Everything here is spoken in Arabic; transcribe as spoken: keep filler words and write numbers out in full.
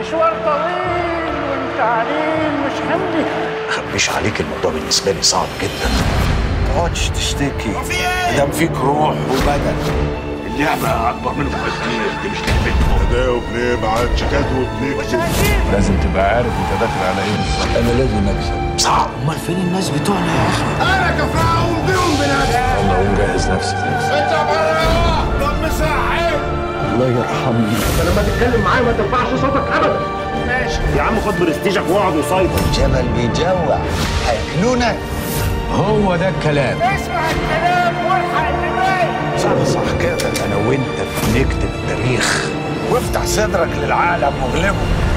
مشوار طويل وانت عليل مش حملي. مخبيش عليك، الموضوع بالنسبه لي صعب جدا. ما تقعدش تشتكي، دام فيك روح وبدن. اللعبه اكبر منكم بكتير، دي مش لعبتكم. اداء وبنبعت شيكات وبنكتب. لازم تبقى عارف انت داخل على ايه بالظبط. انا لازم اكسب. صعب. امال فين الناس بتوعنا يا اخي؟ انا كفاهم بيهم بنفسي. يلا قوم جهز نفسك. انت بره طب مساحي. الله يرحمني. انت لما تتكلم معايا ما ترفعش صوتك ابدا. ماشي يا عم، خد برستيجك واقعد وسيطر. جبل بيجوع، هياكلونا. هو ده الكلام. اسمع الكلام والحق اللي باين. صح صح كده. انا وانت بنكتب التاريخ، وافتح صدرك للعالم واغلبه.